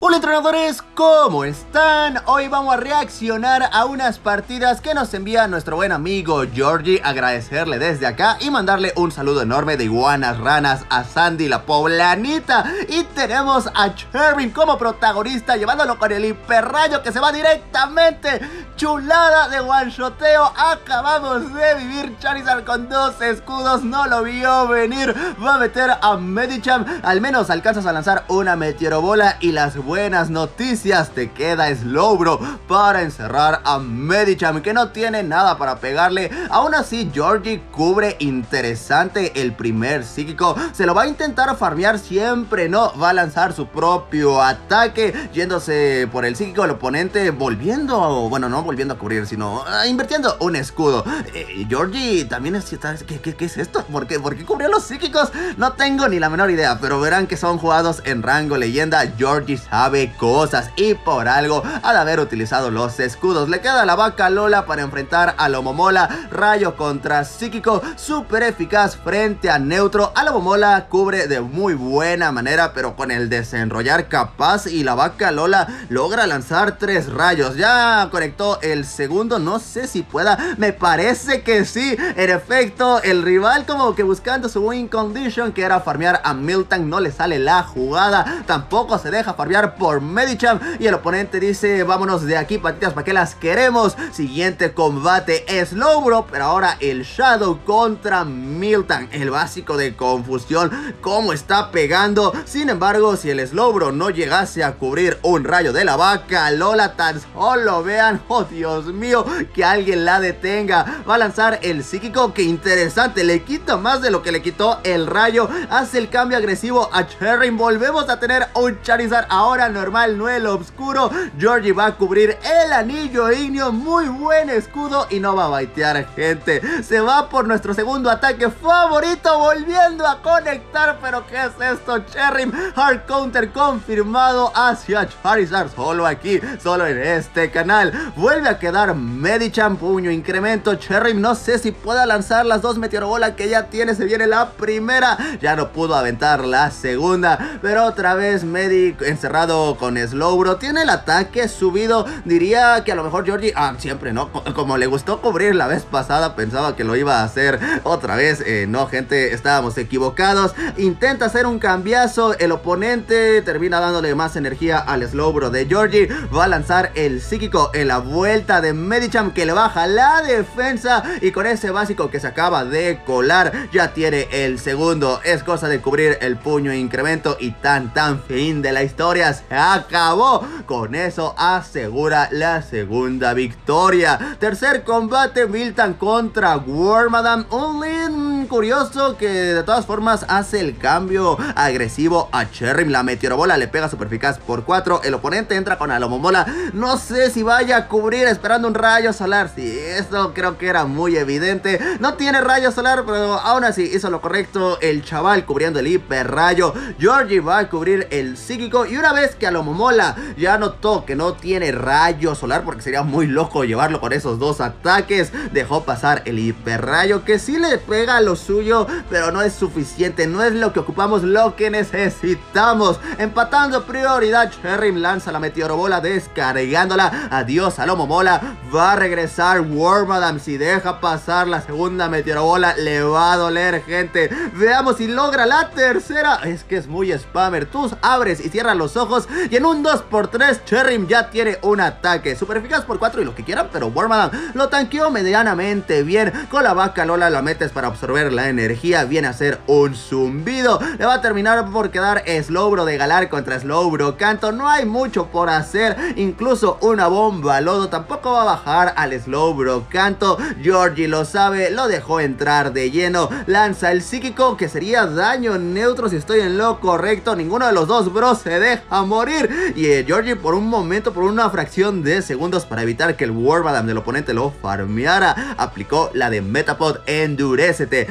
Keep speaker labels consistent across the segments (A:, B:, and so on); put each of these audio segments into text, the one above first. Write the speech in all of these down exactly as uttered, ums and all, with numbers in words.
A: Hola entrenadores, ¿cómo están? Hoy vamos a reaccionar a unas partidas que nos envía nuestro buen amigo Georgie. Agradecerle desde acá y mandarle un saludo enorme de iguanas ranas a Sandy la poblanita. Y tenemos a Cherrim como protagonista, llevándolo con el hiperrayo que se va directamente. Chulada de one-shoteo. Acabamos de vivir. Charizard con dos escudos, no lo vio venir. Va a meter a Medicham. Al menos alcanzas a lanzar una meteorobola y las buenas noticias, te queda Slowbro para encerrar a Medicham, que no tiene nada para pegarle. Aún así, Georgie cubre interesante el primer psíquico. Se lo va a intentar farmear siempre, no va a lanzar su propio ataque, yéndose por el psíquico del oponente, volviendo, bueno, no volviendo a cubrir, sino uh, invirtiendo un escudo. eh, Georgie también es... ¿Qué, qué, ¿Qué es esto? ¿Por qué, ¿Por qué cubrió los psíquicos? No tengo ni la menor idea, pero verán que son jugados en rango leyenda. Georgie sabe cosas y por algo ha de haber utilizado los escudos. Le queda la vaca Lola para enfrentar a Lomomola. Rayo contra psíquico, súper eficaz frente a neutro. A Lomomola cubre de muy buena manera, pero con el desenrollar capaz, y la vaca Lola logra lanzar tres rayos. Ya conectó el segundo, no sé si pueda, me parece que sí. En efecto, el rival como que buscando su win condition, que era farmear a Miltank, no le sale la jugada. Tampoco se deja farmear por Medicham y el oponente dice: vámonos de aquí, patitas, ¿para qué las queremos? Siguiente combate, Slowbro, pero ahora el Shadow contra Miltank. El básico de confusión, cómo está pegando. Sin embargo, si el Slowbro no llegase a cubrir un rayo de la vaca Lola, tan solo vean, oh Dios mío, que alguien la detenga. Va a lanzar el psíquico, que interesante, le quita más de lo que le quitó el rayo. Hace el cambio agresivo a Cherrim. Volvemos a tener un Charizard ahora normal, no el oscuro. Georgie va a cubrir el anillo ignio, muy buen escudo, y no va a baitear, gente. Se va por nuestro segundo ataque favorito, volviendo a conectar. Pero ¿qué es esto? Cherrim, hard counter confirmado hacia Charizard, solo aquí, solo en este canal. Vuelve a quedar Medicham, puño incremento. Cherrim no sé si pueda lanzar las dos meteorobola que ya tiene. Se viene la primera, ya no pudo aventar la segunda, pero otra vez Medi encerrado con Slowbro. Tiene el ataque subido. Diría que a lo mejor Georgie, ah, siempre no, como le gustó cubrir la vez pasada, pensaba que lo iba a hacer otra vez. eh, No, gente, estábamos equivocados. Intenta hacer un cambiazo, el oponente termina dándole más energía al Slowbro de Georgie. Va a lanzar el psíquico en la vuelta de Medicham, que le baja la defensa, y con ese básico que se acaba de colar ya tiene el segundo. Es cosa de cubrir el puño incremento y tan tan fin de la historia. Se acabó. Con eso asegura la segunda victoria. Tercer combate, Miltank contra Wormadam. Un lead curioso que de todas formas hace el cambio agresivo a Cherrim. La meteorobola le pega super eficaz por cuatro. El oponente entra con Alomomola. No sé si vaya a cubrir, esperando un rayo solar. Sí, esto creo que era muy evidente. No tiene rayo solar, pero aún así hizo lo correcto el chaval, cubriendo el hiper rayo. Georgie va a cubrir el psíquico, y una vez que Alomomola ya notó que no tiene rayo solar, porque sería muy loco llevarlo con esos dos ataques, dejó pasar el hiperrayo, que sí le pega lo suyo, pero no es suficiente, no es lo que ocupamos, lo que necesitamos. Empatando prioridad, Cherrim lanza la meteorobola descargándola. Adiós Alomomola. Va a regresar Wormadam. Si deja pasar la segunda meteorobola, le va a doler, gente. Veamos si logra la tercera. Es que es muy spammer. Tú abres y cierras los ojos, y en un dos por tres Cherrim ya tiene un ataque super eficaz por cuatro y lo que quieran, pero Wormadam lo tanqueó medianamente bien. Con la vaca Lola la metes para absorber la energía, viene a ser un zumbido. Le va a terminar por quedar Slowbro de Galar contra Slowbro Canto. No hay mucho por hacer, incluso una bomba lodo tampoco va a bajar al Slowbro Canto. Georgie lo sabe, lo dejó entrar de lleno. Lanza el psíquico, que sería daño neutro si estoy en lo correcto. Ninguno de los dos bros se deja morir, y eh, Georgie por un momento, por una fracción de segundos, para evitar que el Wormadam del oponente lo farmeara, aplicó la de Metapod Endurécete.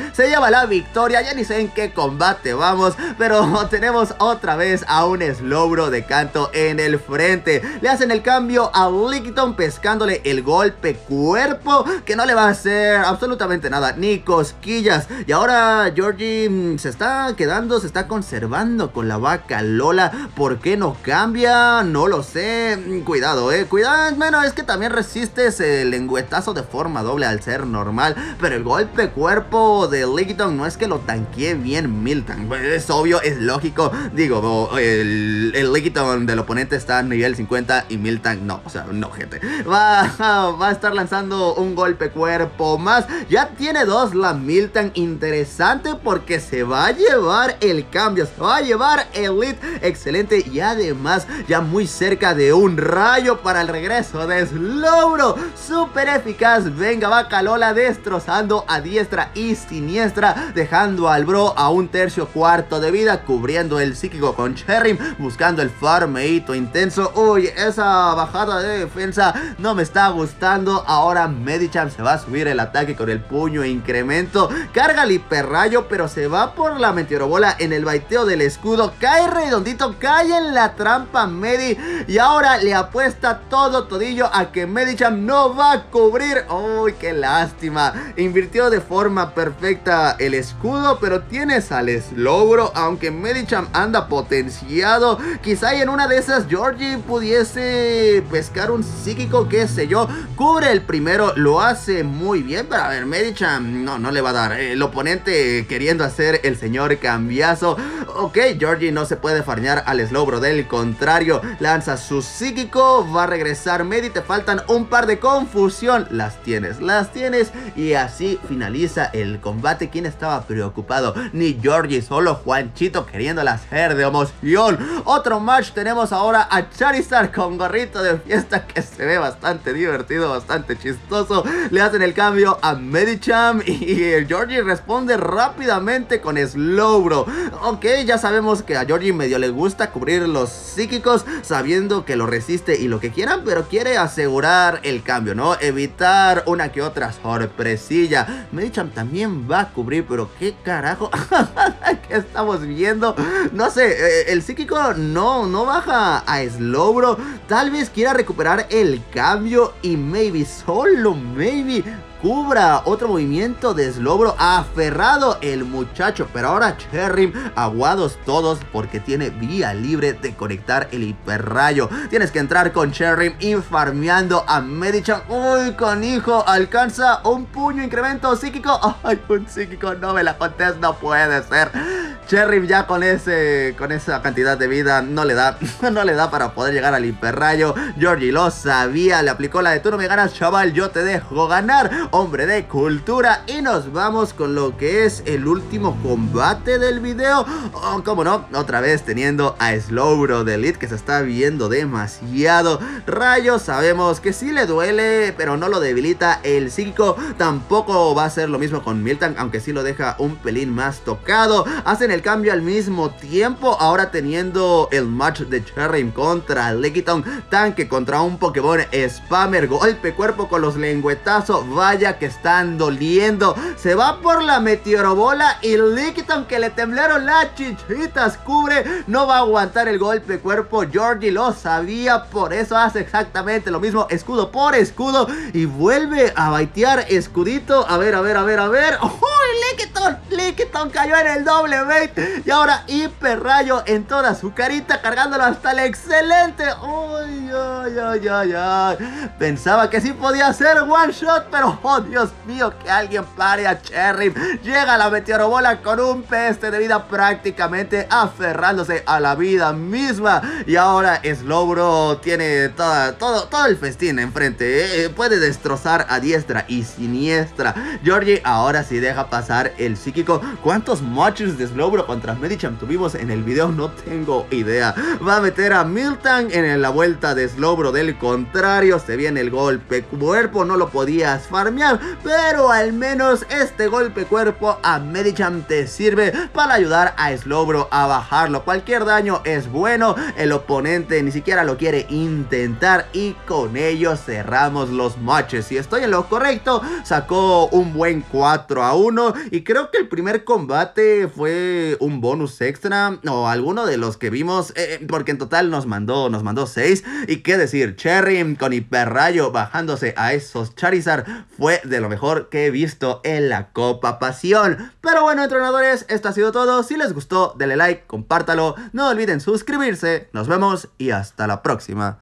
A: se lleva la victoria. Ya ni sé en qué combate vamos, pero tenemos otra vez a un Slowbro de canto en el frente. Le hacen el cambio a Lickitung pescándole el golpe cuerpo, que no le va a hacer absolutamente nada, ni cosquillas. Y ahora Georgie mmm, se está quedando, se está conservando con la vaca Lola. ¿Por qué no cambia? No lo sé. Cuidado, eh, cuidado. Bueno, es que también resistes el lengüetazo de forma doble al ser normal, pero el golpe cuerpo de Lickitung no es que lo tanquee bien Miltank. Es obvio, es lógico. Digo, el, el Lickitung del oponente está a nivel cincuenta y Miltank no, o sea, no, gente. Va, va a estar lanzando un golpe cuerpo más. Ya tiene dos la Miltank. Interesante porque se va a llevar el cambio, se va a llevar el lead. Excelente, y además ya muy cerca de un rayo para el regreso de Slowbro. Súper eficaz. Venga, vaca Lola destrozando a diestra y siniestra, dejando al bro a un tercio cuarto de vida, cubriendo el psíquico con Cherrim, buscando el farmeito intenso. Uy, esa bajada de defensa no me está gustando. Ahora Medicham se va a subir el ataque con el puño incremento, carga el hiperrayo, pero se va por la meteorobola en el baiteo del escudo. Cae redondito, cae en la trampa Medi, y ahora le apuesta todo todillo a que Medicham no va a cubrir. Uy, qué lástima. Invirtió de forma perfecta el escudo, pero tienes al Slowbro, aunque Medicham anda potenciado. Quizá en una de esas Georgie pudiese pescar un psíquico, qué sé yo. Cubre el primero, lo hace muy bien, pero a ver, Medicham no, no le va a dar. El oponente queriendo hacer el señor cambiazo. Ok, Georgie no se puede farmear al Slowbro, del contrario, lanza su psíquico, va a regresar Medi, te faltan un par de confusión. Las tienes, las tienes, y así finaliza el combate. ¿Quién estaba preocupado? Ni Georgie, solo Juanchito queriéndola hacer de emoción. Otro match, tenemos ahora a Charizard con gorrito de fiesta, que se ve bastante divertido, bastante chistoso. Le hacen el cambio a Medicham y Georgie responde rápidamente con Slowbro. Ok, ya sabemos que a Georgie medio le gusta cubrir los psíquicos, sabiendo que lo resiste y lo que quieran, pero quiere asegurar el cambio, ¿no? Evitar una que otra sorpresilla. Medicham también va a cubrir, pero qué carajo. ¿Qué estamos viendo? No sé, el psíquico no, no baja a Slowbro. Tal vez quiera recuperar el cambio y maybe, solo maybe, cubra otro movimiento de Slowbro. Aferrado el muchacho, pero ahora Cherrim, aguados todos porque tiene vía libre de conectar el hiperrayo. Tienes que entrar con Cherrim y farmeando a Medicham. Uy, canijo, alcanza un puño incremento psíquico. Ay, un psíquico, no me la contés, no puede ser. Cherrim ya con ese con esa cantidad de vida no le da, no le da para poder llegar al hiperrayo. Georgie lo sabía, le aplicó la de tú no me ganas, chaval, yo te dejo ganar. Hombre de cultura, y nos vamos con lo que es el último combate del video. Oh, como no, otra vez teniendo a Slowbro de Elite, que se está viendo demasiado. Rayo sabemos que sí le duele, pero no lo debilita. El psíquico tampoco va a ser lo mismo con Miltank, aunque sí lo deja un pelín más tocado. Hacen el cambio al mismo tiempo, ahora teniendo el match de Cherrim contra Lickitung, tanque contra un Pokémon spammer, golpe cuerpo con los lengüetazos. Vaya que están doliendo. Se va por la meteorobola y Lickitung, que le temblaron las chichitas, cubre. No va a aguantar el golpe cuerpo. Georgie lo sabía, por eso hace exactamente lo mismo, escudo por escudo, y vuelve a baitear escudito. A ver, a ver, a ver, a ver. ¡Uy! Lickitung, Lickitung cayó en el doble bait, y ahora hiperrayo en toda su carita, cargándolo hasta el excelente. ¡Uy, ay, ay, ay, ay! Pensaba que sí podía hacer one shot, pero oh, Dios mío, que alguien pare a Cherrim. Llega la meteorobola con un peste de vida, prácticamente aferrándose a la vida misma. Y ahora Slowbro tiene toda, todo, todo el festín enfrente, ¿eh? Puede destrozar a diestra y siniestra. Georgie ahora sí deja pasar el psíquico. crítico. ¿Cuántos matches de Slowbro contra Medicham tuvimos en el video? No tengo idea. Va a meter a Miltank en la vuelta de Slowbro. Del contrario, se viene el golpe cuerpo. No lo podías farmear, pero al menos este golpe cuerpo a Medicham te sirve para ayudar a Slowbro a bajarlo. Cualquier daño es bueno. El oponente ni siquiera lo quiere intentar y con ello cerramos los matches. Si estoy en lo correcto, sacó un buen cuatro a uno y creo que el primer combate fue un bonus extra o alguno de los que vimos, eh, porque en total nos mandó nos mandó seis. Y qué decir, Cherry con hiperrayo bajándose a esos Charizard fue de lo mejor que he visto en la Copa Pasión. Pero bueno, entrenadores, esto ha sido todo. Si les gustó, denle like, compártalo, no olviden suscribirse. Nos vemos y hasta la próxima.